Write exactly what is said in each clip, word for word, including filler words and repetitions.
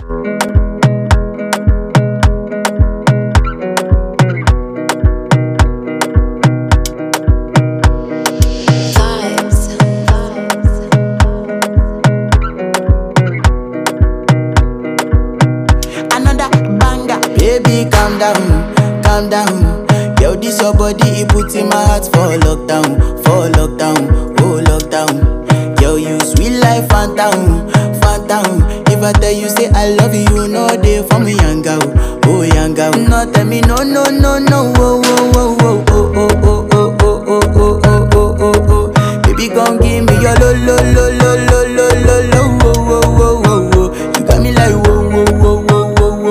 Baby, calm down, calm down. Yo, this your body, it puts in my heart for lockdown, for lockdown, oh lockdown. Yo, you sweet life, phantom, phantom. If I tell you say I love you, you know they for me, young girl, oh young girl. No, tell me no, no, no, no, oh, oh, oh, oh, oh, oh, oh, oh, oh, oh, oh, oh, oh, oh. Baby, come give me your lo, lo, lo, lo, lo, lo, lo, lo, oh, oh, oh, oh, oh. You got me like whoa, whoa, whoa, whoa.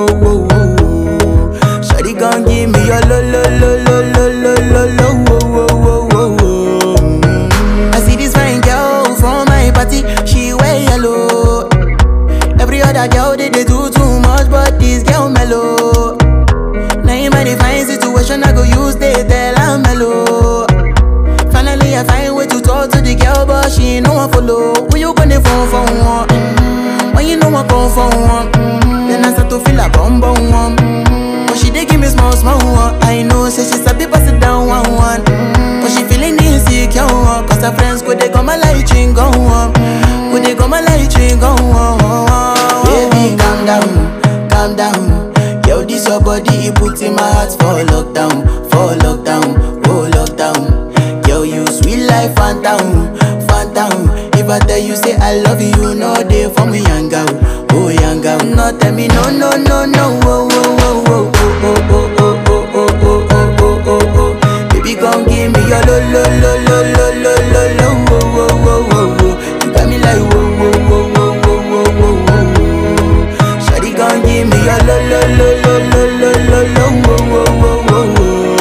Gon' give me your lo lo lo lo lo lo lo lo wo wo wo wo wo. Mm. I see this fine girl from my party, she wear yellow. Every other girl they, they do too much, but this girl mellow. Now in my fine situation, I go use they tell I'm mellow. Finally I find way to talk to the girl, but she ain't no one follow. Who you gonna phone for one? Mm. When you know I come for one, mm. Then I start to feel a bum bum one. But she dey give me small, small one. I know, say she's a bit pass it down one, one. Mm. But she feeling insecure, one. Cause her friends could they come my light ring go on. Could they come my light ring go on. Baby, calm down, calm down. Yo, this your body, it puts in my heart for lockdown, for lockdown, oh lockdown. Yo, you sweet life, phantom, phantom. If I tell you say I love you, you know they for me, young girl, oh young girl. No, tell me no, no, no, no, oh, oh, oh, oh. Oh, oh, oh, oh, oh, oh, oh, oh, oh, oh. Baby, come give me your lo, lo, lo, lo, lo, lo, lo, lo, oh, oh, oh, oh, oh. You got me like whoa, whoa, whoa, whoa, whoa, whoa, whoa, whoa. Shawty, come give me your lo, lo, lo, lo, lo, lo, lo, lo, oh, oh, oh,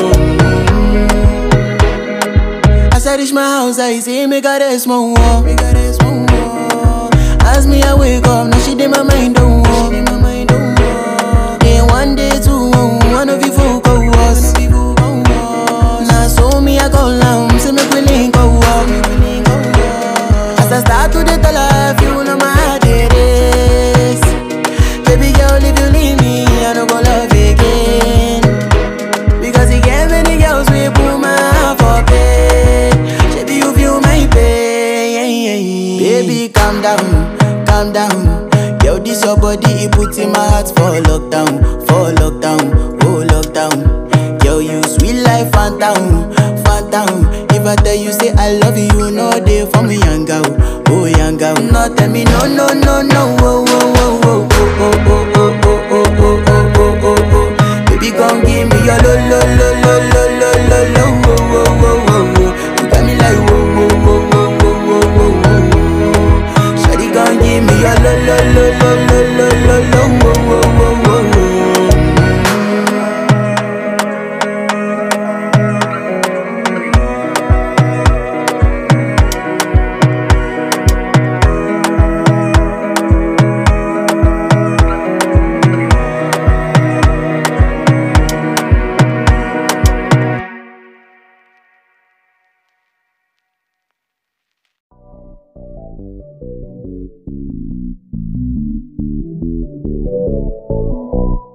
oh. As I reach my house, I see me got a small wall. Me got a small wall. As me I wake up, now she did my mind don't walk. Then one day two. One of you folk go was now so me I go down, say make we link go up. As I start to the tell her, you know my heart it is. Baby girl, if you leave me, I don't go love again. Because you get many girls we put my heart for pain. Baby, you feel my pain. Baby, calm down, calm down. Yo, this your body, it puts in my heart for lockdown, for lockdown, oh lockdown. Yo, you sweet life, phantom, phantom. If I tell you say I love you, you know they for me, young girl, oh young girl. No, tell me no, no, no, no, oh, oh, oh, oh, oh, oh, oh, oh, oh, oh, oh, oh, oh, oh. Baby, come give me your lo, lo, lo, lo, lo, lo, lo, lo, oh, oh, oh, oh, oh. You got me like whoa, whoa, whoa, whoa, whoa, whoa, whoa, whoa. Shawty, come give me your lo, lo, lo, lo, lo, lo, lo, lo, oh, oh, oh, oh, oh. Thank you.